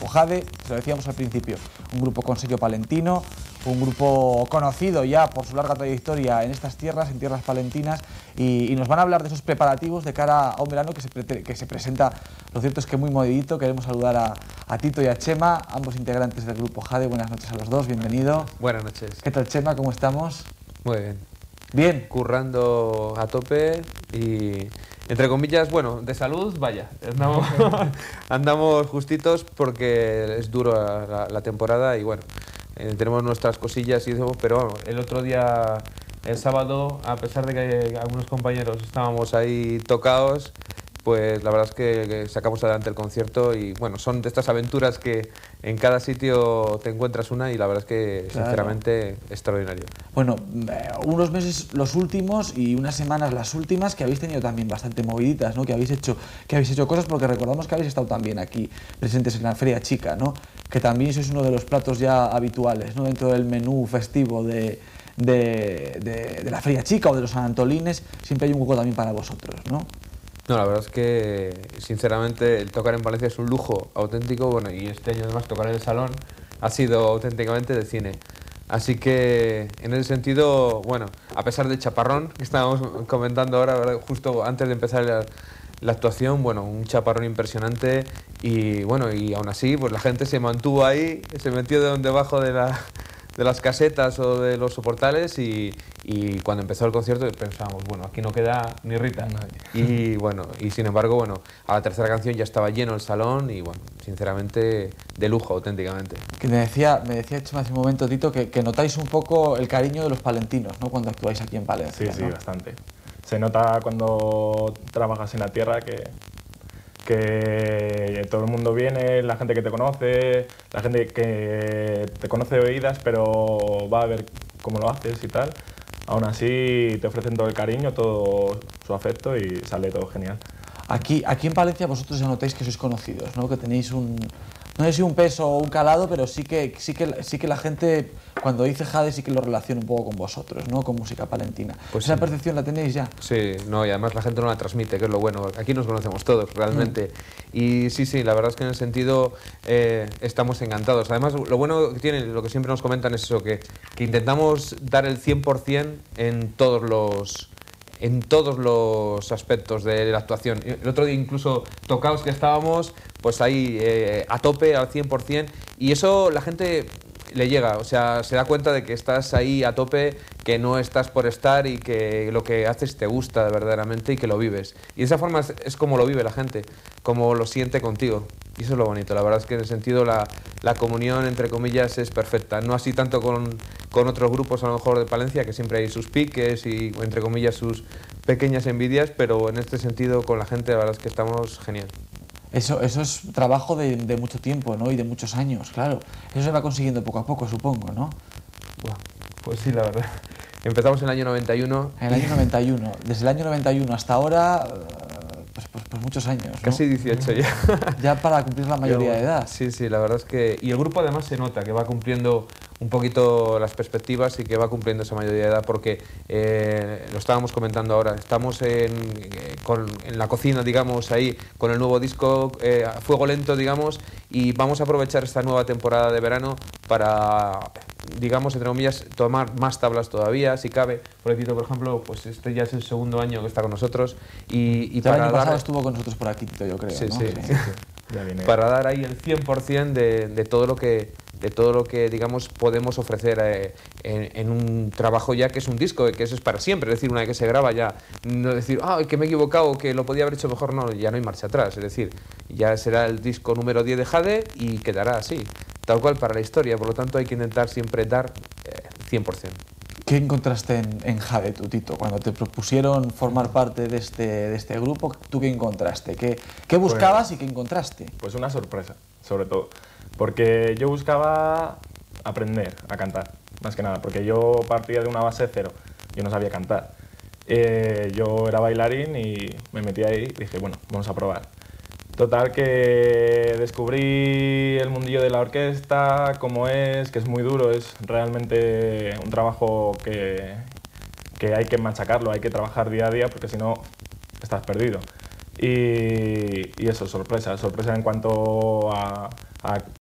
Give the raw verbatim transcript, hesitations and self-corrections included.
Jade, se lo decíamos al principio, un grupo con sello palentino, un grupo conocido ya por su larga trayectoria en estas tierras, en tierras palentinas, y, y nos van a hablar de esos preparativos de cara a un verano que se, pre que se presenta, lo cierto es que muy movidito. Queremos saludar a, a Tito y a Chema, ambos integrantes del grupo Jade. Buenas noches a los dos, bienvenido. Buenas noches. ¿Qué tal, Chema? ¿Cómo estamos? Muy bien. Bien. Currando a tope y, entre comillas, bueno, de salud, vaya, andamos, andamos justitos porque es duro la, la temporada y bueno, eh, tenemos nuestras cosillas y eso, pero bueno, el otro día, el sábado, a pesar de que algunos compañeros estábamos ahí tocados, pues la verdad es que, que sacamos adelante el concierto y bueno, son de estas aventuras que en cada sitio te encuentras una y la verdad es que claro, sinceramente extraordinario. Bueno, eh, unos meses los últimos y unas semanas las últimas que habéis tenido también bastante moviditas, ¿no? Que habéis hecho, que habéis hecho cosas, porque recordamos que habéis estado también aquí presentes en la Feria Chica, ¿no? Que también sois uno de los platos ya habituales, ¿no? Dentro del menú festivo de, de, de, de la Feria Chica o de los San Antolines, siempre hay un hueco también para vosotros, ¿no? No, la verdad es que, sinceramente, el tocar en Valencia es un lujo auténtico, bueno, y este año además tocar en el Salón ha sido auténticamente de cine. Así que, en ese sentido, bueno, a pesar del chaparrón que estábamos comentando ahora, ¿verdad?, justo antes de empezar la, la actuación, bueno, un chaparrón impresionante y, bueno, y aún así, pues la gente se mantuvo ahí, se metió de debajo de la... de las casetas o de los soportales y, y cuando empezó el concierto pensábamos, bueno, aquí no queda ni Rita. Y bueno, y sin embargo, bueno, a la tercera canción ya estaba lleno el salón y bueno, sinceramente, de lujo, auténticamente. Que me decía, me decía Chema hace un momento, Tito, que, que notáis un poco el cariño de los palentinos, ¿no?, cuando actuáis aquí en Palencia. Sí, sí, ¿no? bastante. Se nota cuando trabajas en la tierra que... que todo el mundo viene, la gente que te conoce, la gente que te conoce de oídas, pero va a ver cómo lo haces y tal. Aún así te ofrecen todo el cariño, todo su afecto y sale todo genial. Aquí, aquí en Palencia vosotros ya notáis que sois conocidos, ¿no? Que tenéis un, no sé si un peso o un calado, pero sí que, sí que, sí que la gente, cuando dice Jade, sí que lo relaciona un poco con vosotros, ¿no? Con música palentina. Pues ¿esa sí. percepción la tenéis ya? Sí, no, y además la gente no la transmite, que es lo bueno. Aquí nos conocemos todos, realmente. Mm. Y sí, sí, la verdad es que en el sentido eh, estamos encantados. Además, lo bueno que tiene, lo que siempre nos comentan es eso, que, que intentamos dar el cien por cien en todos los... en todos los aspectos de la actuación. El otro día incluso tocaos que estábamos, pues ahí eh, a tope, al cien por cien, y eso la gente le llega, o sea, se da cuenta de que estás ahí a tope, que no estás por estar y que lo que haces te gusta verdaderamente y que lo vives. Y de esa forma es, es como lo vive la gente, como lo siente contigo. Y eso es lo bonito, la verdad es que en el sentido la, la comunión, entre comillas, es perfecta. No así tanto con, con otros grupos a lo mejor de Palencia, que siempre hay sus piques y, entre comillas, sus pequeñas envidias, pero en este sentido con la gente la verdad es que estamos genial. Eso, eso es trabajo de, de mucho tiempo, ¿no? Y de muchos años, claro. Eso se va consiguiendo poco a poco, supongo, ¿no? Bueno, pues sí, la verdad. Empezamos en el año noventa y uno. En el año noventa y uno. Desde el año noventa y uno hasta ahora, pues, pues, pues muchos años, ¿no? Casi dieciocho ya. Ya para cumplir la mayoría de edad. Sí, sí, la verdad es que... Y el grupo además se nota que va cumpliendo un poquito las perspectivas y que va cumpliendo esa mayoría de edad porque, eh, lo estábamos comentando ahora, estamos en, eh, con, en la cocina, digamos, ahí, con el nuevo disco eh, a fuego lento, digamos, y vamos a aprovechar esta nueva temporada de verano para, digamos, entre comillas, tomar más tablas todavía, si cabe. Por Tito, por ejemplo, pues este ya es el segundo año que está con nosotros y, y para el año dar... pasado estuvo con nosotros por aquí, Tito, yo creo, sí, ¿no? sí, Sí. sí, sí. Ya viene. Para dar ahí el cien por cien de, de todo lo que de todo lo que digamos podemos ofrecer eh, en, en un trabajo ya que es un disco, que eso es para siempre, es decir, una vez que se graba ya, no decir, ah, que me he equivocado, que lo podía haber hecho mejor, no, ya no hay marcha atrás, es decir, ya será el disco número diez de Jade y quedará así, tal cual para la historia, por lo tanto hay que intentar siempre dar eh, cien por cien. ¿Qué encontraste en, en Jade, tú, Tito? Cuando te propusieron formar parte de este, de este grupo, ¿tú qué encontraste? ¿Qué, qué buscabas pues, y qué encontraste? Pues una sorpresa, sobre todo. Porque yo buscaba aprender a cantar, más que nada, porque yo partía de una base cero, yo no sabía cantar. Eh, yo era bailarín y me metí ahí y dije, bueno, vamos a probar. Total que descubrí el mundillo de la orquesta, cómo es, que es muy duro, es realmente un trabajo que, que hay que machacarlo, hay que trabajar día a día porque si no estás perdido. Y, y eso, sorpresa, sorpresa en cuanto a, a